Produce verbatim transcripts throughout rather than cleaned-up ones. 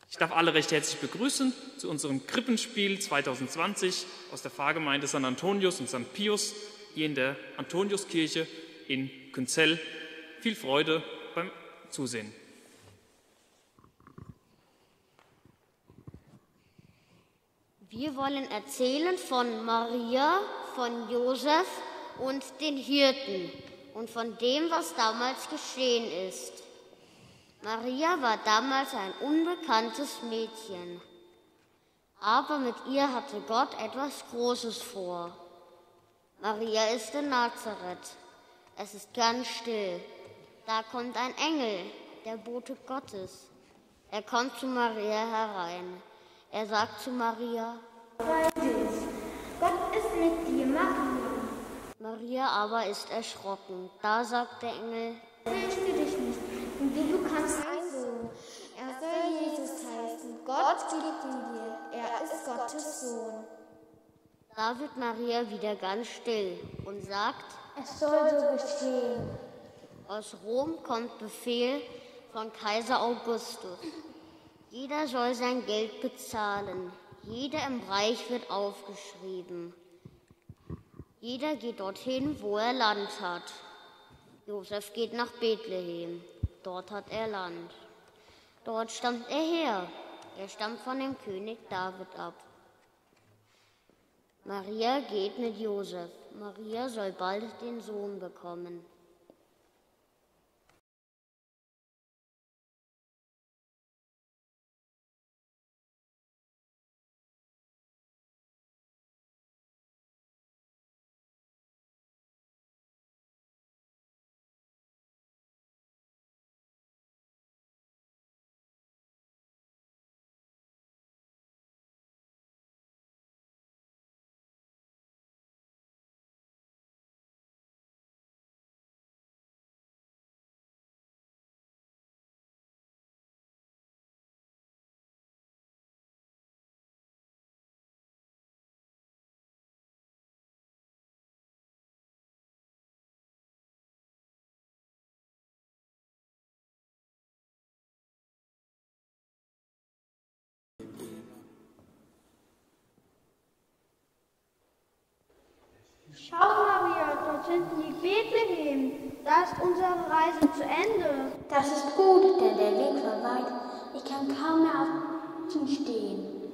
Ich darf alle recht herzlich begrüßen zu unserem Krippenspiel zwanzig zwanzig aus der Pfarrgemeinde Sankt Antonius und Sankt Pius hier in der Antoniuskirche in Künzell. Viel Freude beim Zusehen. Wir wollen erzählen von Maria, von Josef und den Hirten und von dem, was damals geschehen ist. Maria war damals ein unbekanntes Mädchen, aber mit ihr hatte Gott etwas Großes vor. Maria ist in Nazareth. Es ist ganz still. Da kommt ein Engel, der Bote Gottes. Er kommt zu Maria herein. Er sagt zu Maria: Freu dich, Gott ist mit dir, Maria. Maria aber ist erschrocken. Da sagt der Engel: Fürchte dich nicht, denn du bekommst einen Sohn. Er soll Jesus heißen. Gott gibt ihn dir. Er ist Gottes Sohn. Da wird Maria wieder ganz still und sagt: Es soll so geschehen. Aus Rom kommt Befehl von Kaiser Augustus. Jeder soll sein Geld bezahlen. Jeder im Reich wird aufgeschrieben. Jeder geht dorthin, wo er Land hat. Josef geht nach Bethlehem. Dort hat er Land. Dort stammt er her. Er stammt von dem König David ab. Maria geht mit Josef. Maria soll bald den Sohn bekommen. Schau, Maria, dort sind wir in Bethlehem. Da ist unsere Reise zu Ende. Das ist gut, denn der Weg war weit. Ich kann kaum mehr auf Füßen stehen.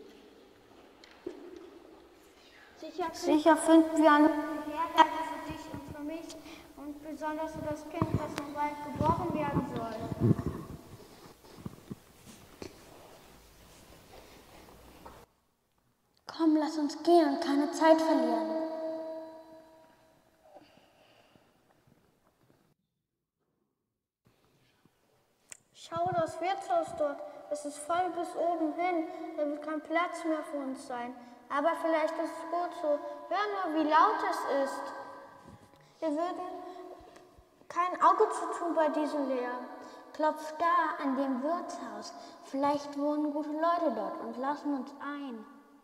Sicher, Sicher finden wir eine Herberge für dich und für mich und besonders für das Kind, das noch bald geboren werden soll. Komm, lass uns gehen und keine Zeit verlieren. Schau das Wirtshaus dort. Es ist voll bis oben hin. Da wird kein Platz mehr für uns sein. Aber vielleicht ist es gut so. Hör nur, wie laut es ist. Wir würden kein Auge zutun bei diesem Lärm. Klopf da an dem Wirtshaus. Vielleicht wohnen gute Leute dort und lassen uns ein.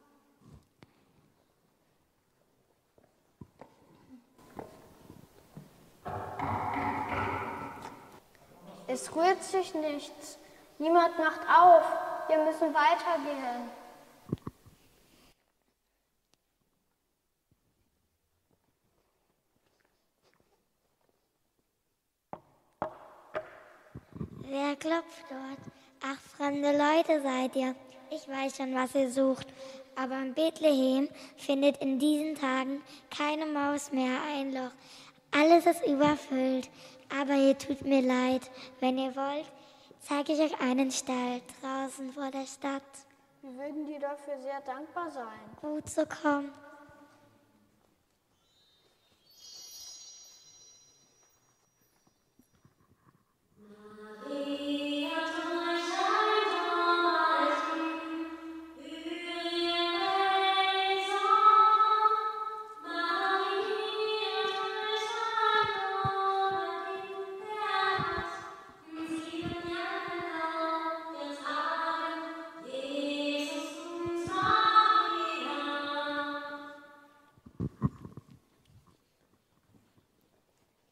Es rührt sich nichts. Niemand macht auf. Wir müssen weitergehen. Wer klopft dort? Ach, fremde Leute seid ihr. Ich weiß schon, was ihr sucht. Aber in Bethlehem findet in diesen Tagen keine Maus mehr ein Loch. Alles ist überfüllt. Aber ihr tut mir leid. Wenn ihr wollt, zeige ich euch einen Stall draußen vor der Stadt. Wir würden dir dafür sehr dankbar sein. Gut, so komm.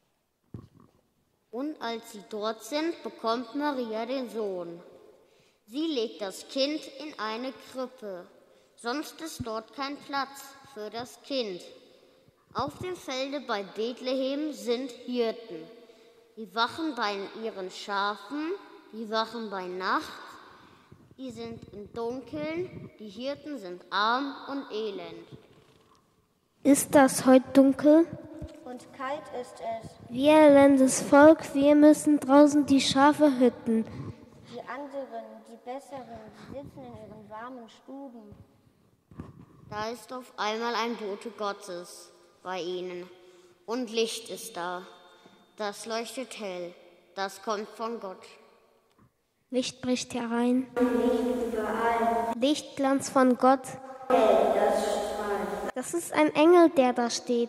Und als sie dort sind, bekommt Maria den Sohn. Sie legt das Kind in eine Krippe, sonst ist dort kein Platz für das Kind. Auf dem Felde bei Bethlehem sind Hirten. Die wachen bei ihren Schafen, die wachen bei Nacht, die sind im Dunkeln, die Hirten sind arm und elend. Ist das heute dunkel? Und kalt ist es. Wir elendes Volk, wir müssen draußen die Schafe hüten. Die anderen, die Besseren, die sitzen in ihren warmen Stuben. Da ist auf einmal ein Bote Gottes bei ihnen und Licht ist da. Das leuchtet hell, das kommt von Gott. Licht bricht herein. Licht überall. Lichtglanz von Gott. Hell, das strahlt. Das ist ein Engel, der da steht.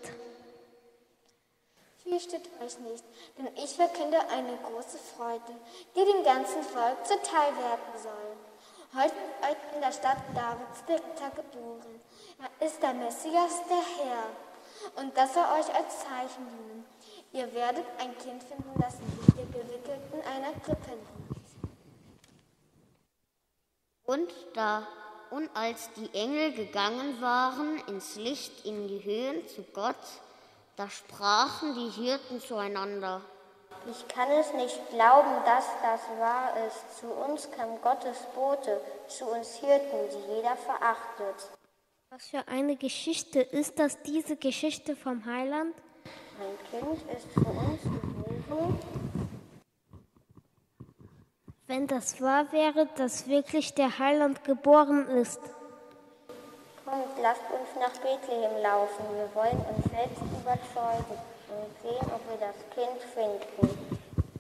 Fürchtet euch nicht, denn ich verkünde eine große Freude, die dem ganzen Volk zuteil werden soll. Heute ist euch in der Stadt Davids der Ritter geboren. Er ist der Messias, der Herr. Und das soll euch als Zeichen dienen. Ihr werdet ein Kind finden, das liegt gewickelt in einer Krippe liegt. Und da, und als die Engel gegangen waren ins Licht in die Höhen zu Gott, da sprachen die Hirten zueinander. Ich kann es nicht glauben, dass das wahr ist. Zu uns kam Gottes Bote, zu uns Hirten, die jeder verachtet. Was für eine Geschichte ist das, diese Geschichte vom Heiland? Ein Kind ist für uns geboren. Wenn das wahr wäre, dass wirklich der Heiland geboren ist. Kommt, lasst uns nach Bethlehem laufen. Wir wollen uns selbst überzeugen und sehen, ob wir das Kind finden.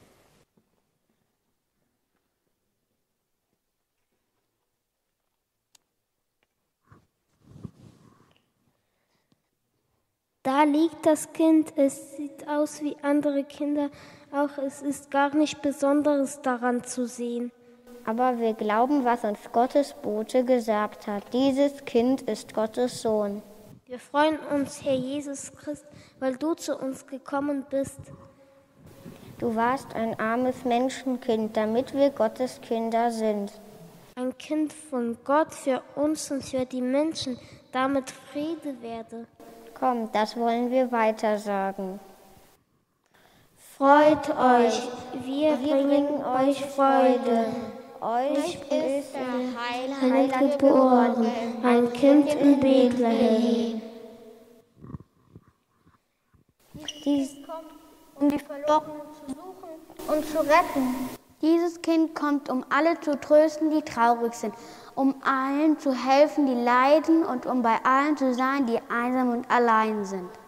Da liegt das Kind, es sieht aus wie andere Kinder, auch es ist gar nicht Besonderes daran zu sehen. Aber wir glauben, was uns Gottes Bote gesagt hat. Dieses Kind ist Gottes Sohn. Wir freuen uns, Herr Jesus Christ, weil du zu uns gekommen bist. Du warst ein armes Menschenkind, damit wir Gottes Kinder sind. Ein Kind von Gott für uns und für die Menschen, damit Friede werde. Komm, das wollen wir weiter sagen. Freut euch, wir, wir bringen euch Freude. Euch ist der Heiland geboren, ein Kind in Bethlehem. Dieses kommt, um die Verlorenen zu suchen und zu retten. Dieses Kind kommt, um alle zu trösten, die traurig sind, um allen zu helfen, die leiden und um bei allen zu sein, die einsam und allein sind.